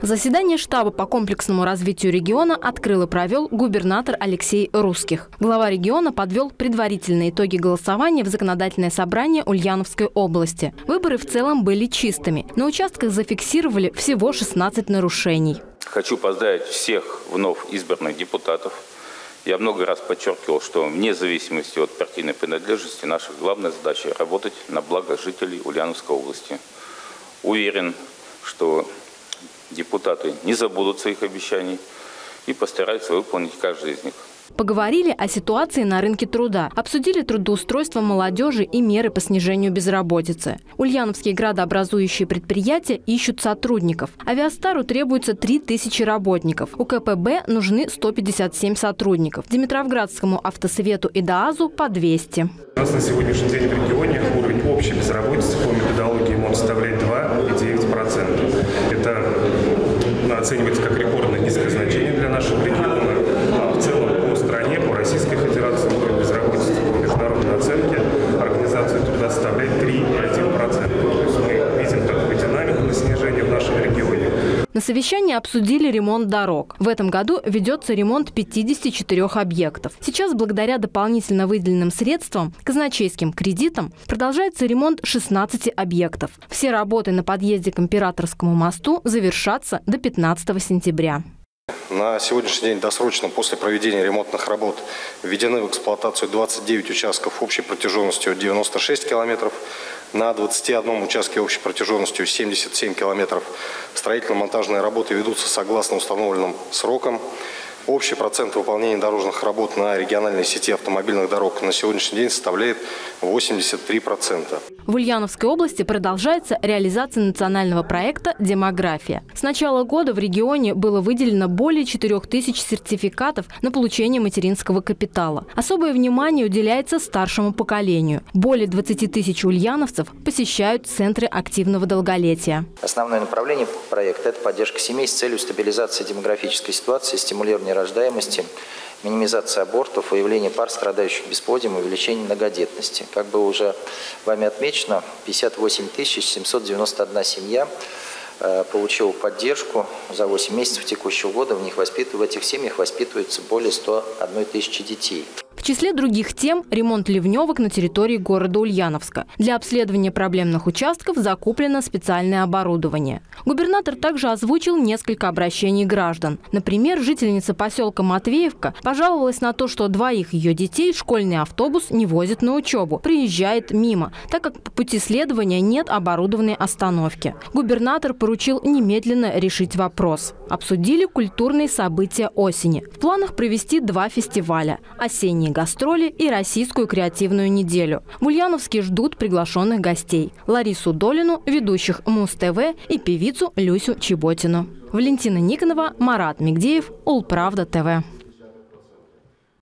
Заседание штаба по комплексному развитию региона открыл и провел губернатор Алексей Русских. Глава региона подвел предварительные итоги голосования в законодательное собрание Ульяновской области. Выборы в целом были чистыми. На участках зафиксировали всего 16 нарушений. Хочу поздравить всех вновь избранных депутатов. Я много раз подчеркивал, что вне зависимости от партийной принадлежности наша главная задача – работать на благо жителей Ульяновской области. Уверен, что депутаты не забудут своих обещаний и постараются выполнить каждый из них. Поговорили о ситуации на рынке труда, обсудили трудоустройство молодежи и меры по снижению безработицы. Ульяновские градообразующие предприятия ищут сотрудников. Авиастару требуется 3000 работников. У КПБ нужны 157 сотрудников. Димитровградскому автосвету и ДААЗу по 200. У нас на сегодняшний день в регионе уровень общей безработицы по методологии МОН составляет 2,9%. Это оценивается как рекордно низкое значение для нашего региона. А в целом по стране, по Российской Федерации, уровень безработицы по международной оценке Организации труда составляет 3,1%. То есть мы видим такую динамику на снижение в нашем регионе. На совещании обсудили ремонт дорог. В этом году ведется ремонт 54 объектов. Сейчас, благодаря дополнительно выделенным средствам, казначейским кредитам, продолжается ремонт 16 объектов. Все работы на подъезде к Императорскому мосту завершатся до 15 сентября. На сегодняшний день досрочно после проведения ремонтных работ введены в эксплуатацию 29 участков общей протяженностью 96 километров. На 21 участке общей протяженностью 77 километров строительно-монтажные работы ведутся согласно установленным срокам. Общий процент выполнения дорожных работ на региональной сети автомобильных дорог на сегодняшний день составляет 83%. В Ульяновской области продолжается реализация национального проекта «Демография». С начала года в регионе было выделено более 4000 сертификатов на получение материнского капитала. Особое внимание уделяется старшему поколению. Более 20 тысяч ульяновцев посещают центры активного долголетия. Основное направление проекта – это поддержка семей с целью стабилизации демографической ситуации, стимулирования рождаемости, минимизация абортов, выявление пар, страдающих бесплодием и увеличение многодетности. Как бы уже вами отмечено, 58 791 семья получила поддержку за 8 месяцев текущего года. В этих семьях воспитывается более 101 тысячи детей. В числе других тем – ремонт ливневок на территории города Ульяновска. Для обследования проблемных участков закуплено специальное оборудование. Губернатор также озвучил несколько обращений граждан. Например, жительница поселка Матвеевка пожаловалась на то, что двоих ее детей школьный автобус не возит на учебу, приезжает мимо, так как по пути следования нет оборудованной остановки. Губернатор поручил немедленно решить вопрос. Обсудили культурные события осени. В планах провести 2 фестиваля – осенние гастроли и российскую креативную неделю. В Ульяновске ждут приглашенных гостей – Ларису Долину, ведущих Муз-ТВ и певицу Люсю Чеботину. Валентина Никонова, Марат Мигдеев, Улправда ТВ.